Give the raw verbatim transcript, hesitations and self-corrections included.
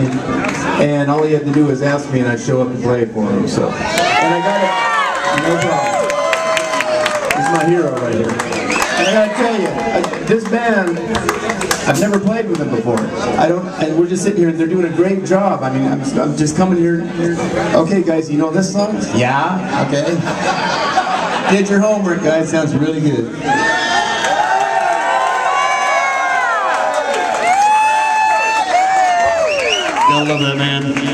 me, and all he had to do was ask me, and I'd show up and play for him. So, and I got it, no problem. He's my hero right here. And I gotta tell you, I, this band, I've never played with them before. I don't, and we're just sitting here, and they're doing a great job. I mean, I'm, I'm just coming here. Okay, guys, you know this song? Yeah. Okay. Did your homework, guys. Sounds really good. I love that, man.